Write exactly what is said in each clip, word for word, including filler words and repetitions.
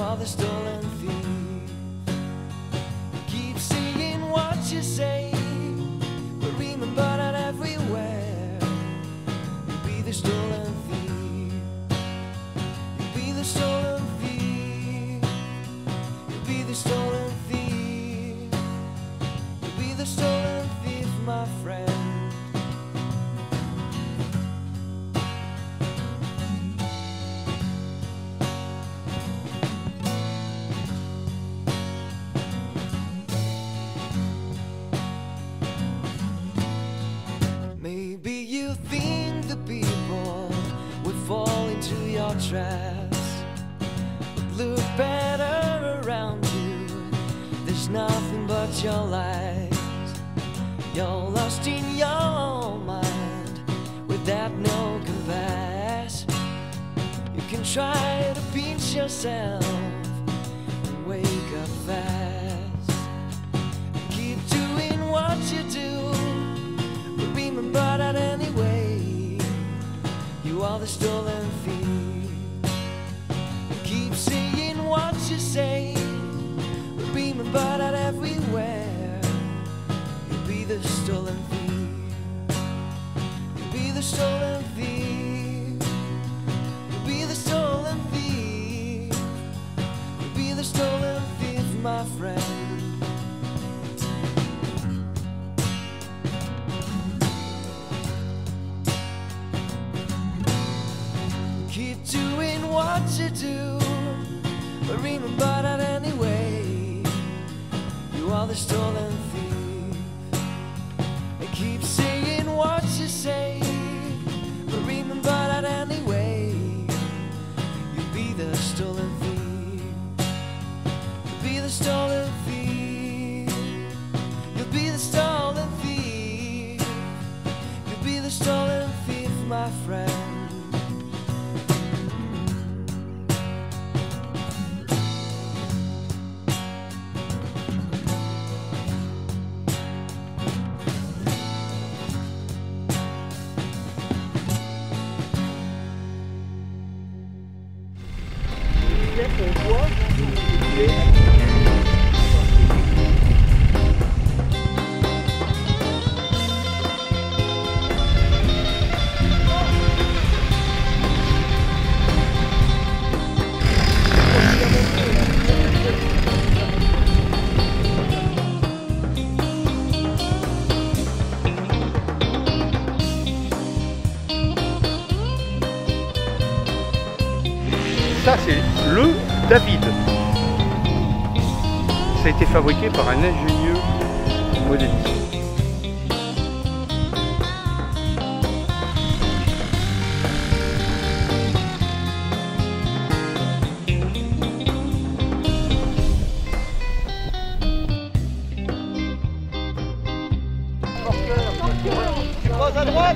are the stolen thief. You keep saying what you say, but remember that everywhere you'll be the stolen thief. You'll be the stolen thief. You'll be the stolen thief. You'll be the stolen thief, my friend. Maybe you think the people would fall into your traps, but look better around you. There's nothing but your lies. You're lost in your mind without no compass. You can try to pinch yourself and wake up fast. Keep doing what you do, remember that anyway, you are the stolen thief. Keep saying what you say, but remember that everywhere, you'll be the stolen thief. You'll be the stolen thief. You'll be the stolen thief. You'll be the stolen thief, my friend. Keep doing what you do, but remember that anyway, you are the stolen thief. And keep saying what you say, but remember that anyway, you'll be the stolen thief. You'll be the stolen thief. You'll be the stolen thief. You'll be the stolen thief, my friend. On voit les... Ça c'est le David. Ça a été fabriqué par un ingénieux modéliste. Tu croises à droite.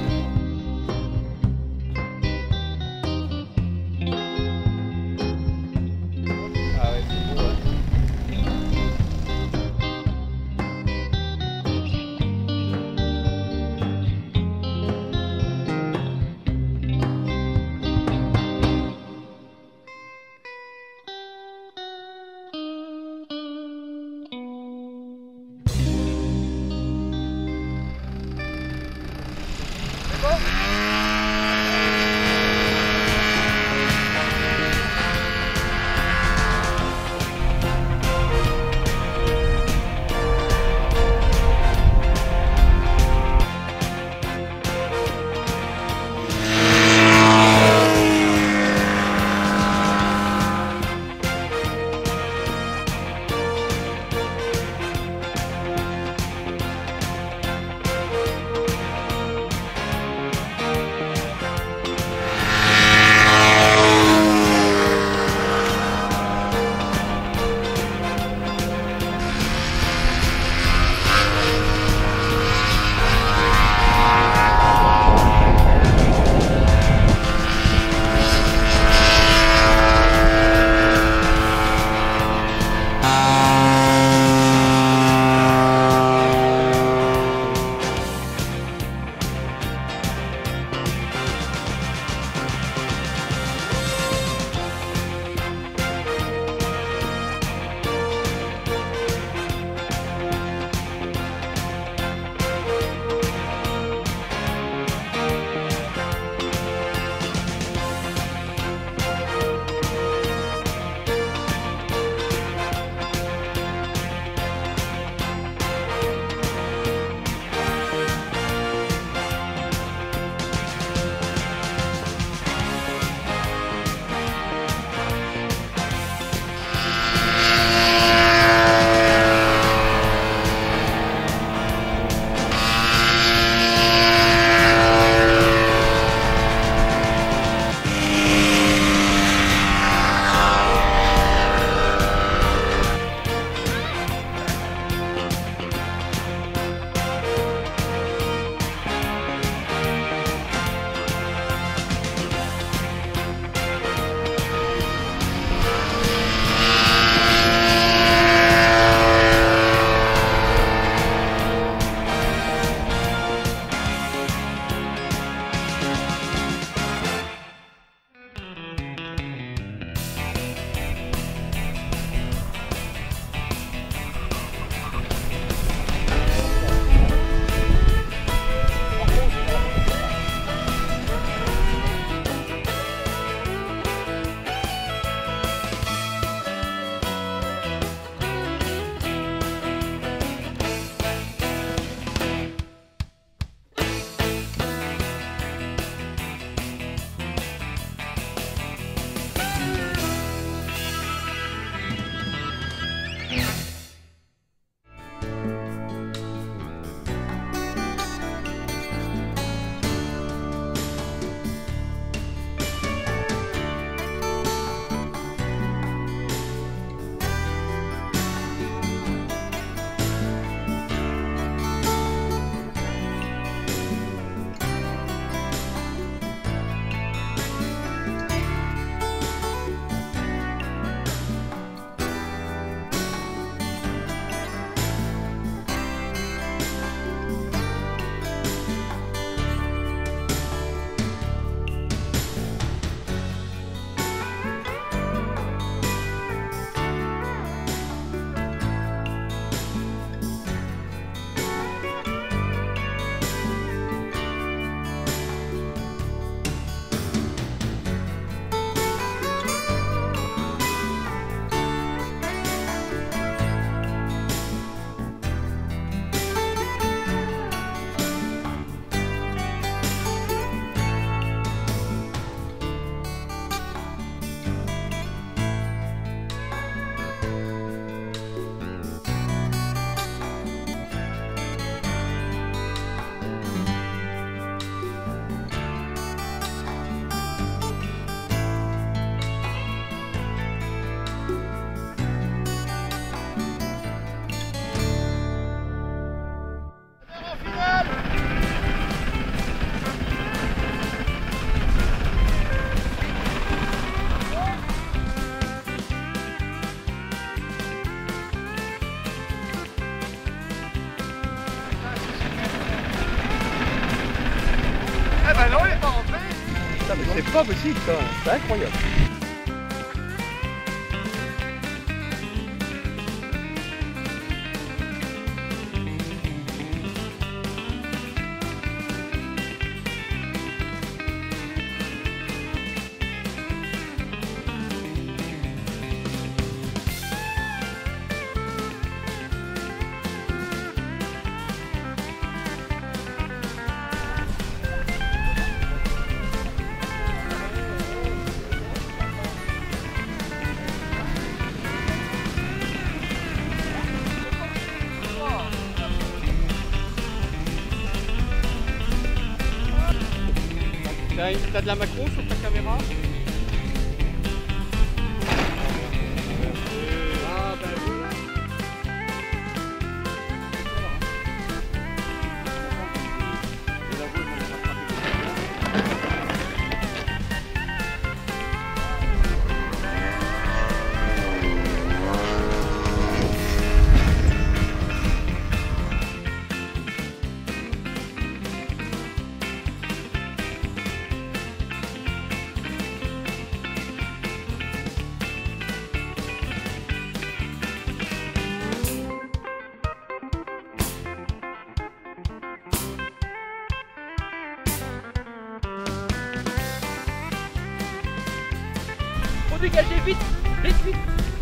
Ah ouais, c'est beau, ouais. pas possible ça, c'est incroyable. T'as de la macro sur ta caméra? Ah ben voilà. Faut dégager vite, vite, vite.